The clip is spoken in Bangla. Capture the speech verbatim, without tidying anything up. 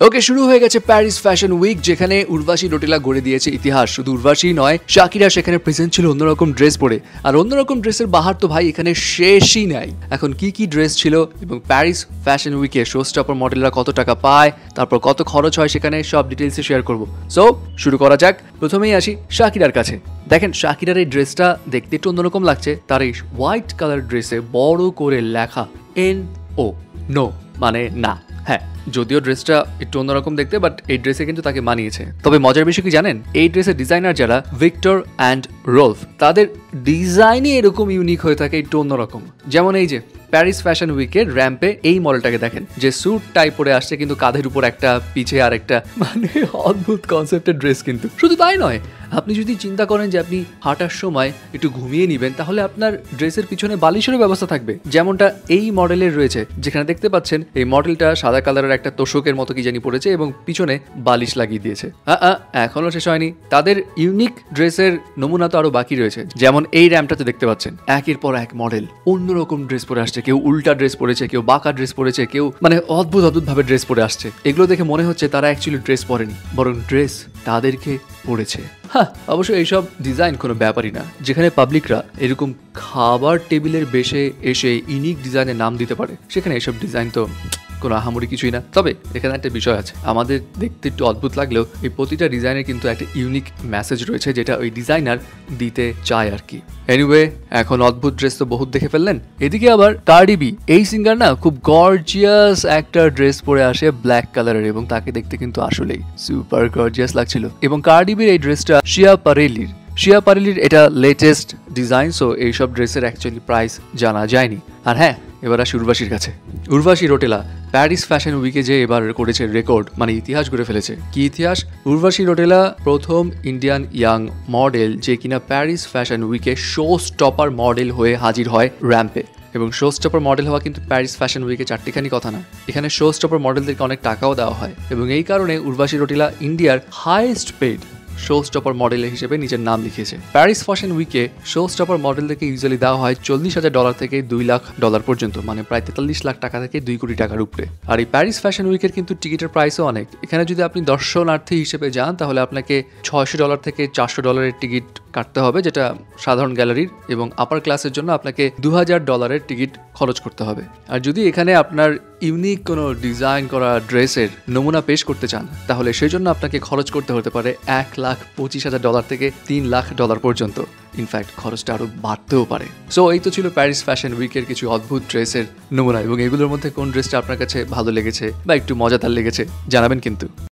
ওকে, শুরু হয়ে গেছে প্যারিস ফ্যাশন উইক, যেখানে উর্বাশী রোটেলা গড়ে দিয়েছে ইতিহাস। শুধু উর্বাশী নয়, শাকিরা সেখানে প্রেজেন্ট ছিল অন্যরকম ড্রেস পরে। আর অন্যরকম ড্রেসের বাহার তো ভাই এখানে শেষই নাই। এখন কি কি ড্রেস ছিল এবং প্যারিস ফ্যাশন উইকে শো স্টপার মডেলরা কত টাকা পায়, তারপর কত খরচ হয় সেখানে, সব ডিটেলসে শেয়ার করবো। সো শুরু করা যাক। প্রথমেই আসি শাকিরার কাছে। দেখেন, শাকিরার এই ড্রেসটা দেখতে একটু অন্যরকম লাগছে। তার এই হোয়াইট কালার ড্রেসে বড় করে লেখা এন ও, নো মানে না। হ্যাঁ, যদিও ড্রেসটা একটু অন্যরকম দেখতে, বাট এই ড্রেসে কিন্তু তাকে মানিয়েছে। তবে মজার বিষয় কি জানেন, এই ড্রেসের ডিজাইনার যারা ভিক্টর অ্যান্ড রোলফ, তাদের ডিজাইনই এরকম ইউনিক হয়ে থাকে, একটু অন্যরকম। যেমন এই যে প্যারিস ফ্যাশন উইকের র্যাম্পে এই মডেলটাকে দেখেন, যে স্যুট টাইপ পরে আসছে কিন্তু কাঁধের উপর একটা, পিছে আর একটা, মানে অদ্ভুত কনসেপ্টের ড্রেস। কিন্তু শুধু তাই নয়, আপনি যদি চিন্তা করেন যে আপনি হাঁটার সময় একটু ঘুমিয়ে নেবেন, তাহলে আপনার ড্রেসের পিছনে বালিশেরও ব্যবস্থা থাকবে, যেমনটা এই মডেলের রয়েছে। যেখানে দেখতে পাচ্ছেন এই মডেলটা সাদা কালারের একটা তোষকের মতো কি জানি পড়েছে এবং পিছনে বালিশ লাগিয়ে দিয়েছে। হ্যাঁ, এখনো শেষ হয়নি, তাদের ইউনিক ড্রেসের নমুনা তো আরো বাকি রয়েছে। যেমন এই র্যাম্পটাতে দেখতে পাচ্ছেন একের পর এক মডেল অন্যরকম ড্রেস পরে আসছে। কেউ উল্টা ড্রেস পরেছে, কেউ বাঁকা ড্রেস পরেছে, কেউ মানে অদ্ভুত অদ্ভুত ভাবে ড্রেস পরে আসছে। এগুলো দেখে মনে হচ্ছে তারা অ্যাকচুয়ালি ড্রেস পরেনি, বরং ড্রেস তাদেরকে পড়েছে। হ্যাঁ, অবশ্য এইসব ডিজাইন কোনো ব্যাপারই না। যেখানে পাবলিকরা এরকম খাবার টেবিলের বেশে এসে ইউনিক ডিজাইনের নাম দিতে পারে, সেখানে এসব ডিজাইন তো কোনো আহামরি কিছুই না। তবে এখানে একটা বিষয় আছে, আমাদের দেখতে একটু অদ্ভুত লাগলেও এই প্রতিটা ডিজাইনের কিন্তু একটা ইউনিক মেসেজ রয়েছে, যেটা ওই ডিজাইনার দিতে চায় আর কি। এনিওয়ে, এখন অদ্ভুত ড্রেস তো বহুত দেখে ফেললেন। এদিকে আবার কার্ডি বি, এই সিঙ্গার না খুব গর্জিয়াস একটা ড্রেস পরে আসে ব্ল্যাক কালারের, এবং তাকে দেখতে কিন্তু আসলেই সুপার গর্জিয়াস লাগছিল। এবং কার্ডি বির এই ড্রেসটা শিয়া পারেলির শিয়া পারেলির এটা লেটেস্ট ডিজাইন। সো এইসব ড্রেসের অ্যাকচুয়ালি প্রাইস জানা যায়নি। আর হ্যাঁ, এবার আসি উর্বাশীর কাছে। উর্বাশী রোটেলা প্যারিস ফ্যাশন উইকে যে এবার করেছে রেকর্ড, মানে ইতিহাস গড়ে ফেলেছে। কি ইতিহাস? উর্বাশী রোটেলা প্রথম ইন্ডিয়ান ইয়াং মডেল যে কিনা প্যারিস ফ্যাশন উইকে শো স্টপার মডেল হয়ে হাজির হয় র্যাম্পে। এবং শো স্টপার মডেল হওয়া কিন্তু প্যারিস ফ্যাশন উইকে চারটিখানি কথা না, এখানে শো স্টপার মডেলদেরকে অনেক টাকাও দেওয়া হয়। এবং এই কারণে উর্বাশী রোটেলা ইন্ডিয়ার highest paid showstopper model হিসেবে নিজের নাম লিখিয়েছে। প্যারিস ফ্যাশন উইকে শো স্টপার মডেলদেরকে ইউজুয়ালি দেওয়া হয় চল্লিশ হাজার ডলার থেকে দুই লাখ ডলার পর্যন্ত, মানে প্রায় তেতাল্লিশ লাখ টাকা থেকে দুই কোটি টাকার উপরে। আর এই প্যারিস ফ্যাশন উইকের কিন্তু টিকিটের প্রাইসও অনেক। এখানে যদি আপনি দর্শনার্থী হিসেবে যান, তাহলে আপনাকে ছয়শো ডলার থেকে চারশো ডলারের টিকিট কাটতে হবে, যেটা সাধারণ গ্যালারির, এবং আপার ক্লাসের জন্য আপনাকে দু হাজার ডলারের টিকিট খরচ করতে হবে। আর যদি এখানে আপনার ইউনিক কোনো ডিজাইন করা ড্রেসের নমুনা পেশ করতে চান, তাহলে সেই জন্য আপনাকে খরচ করতে হতে পারে এক লাখ পঁচিশ হাজার ডলার থেকে তিন লাখ ডলার পর্যন্ত। ইনফ্যাক্ট খরচটা আরো বাড়তেও পারে। সো এই তো ছিল প্যারিস ফ্যাশন উইকের কিছু অদ্ভুত ড্রেসের নমুনা, এবং এগুলোর মধ্যে কোন ড্রেসটা আপনার কাছে ভালো লেগেছে বা একটু মজাদার লেগেছে জানাবেন কিন্তু।